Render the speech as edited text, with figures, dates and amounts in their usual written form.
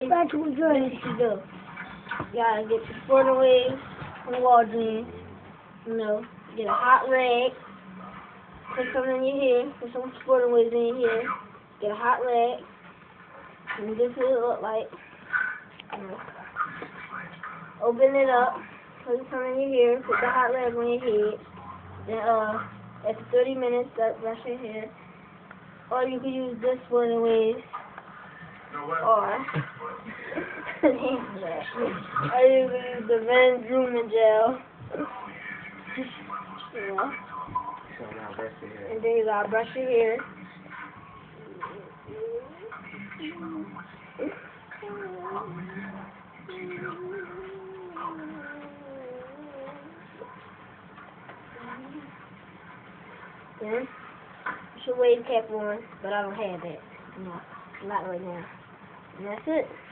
That's what we're doing. You do. You gotta get your sporting waves from Walgreens. You know, get a hot rag. Put something in your hair. Put some sporting waves in your hair. Get a hot rag. And this is what it look like. You know. Open it up. Put something in your hair. Put the hot rag on your head. Then after 30 minutes, start brushing your hair. Or you can use this sporting waves. Or I use the Van Drumen gel. You know. And then you gotta brush your hair. Then put your wave cap on, but I don't have that. No, not right now. And that's it.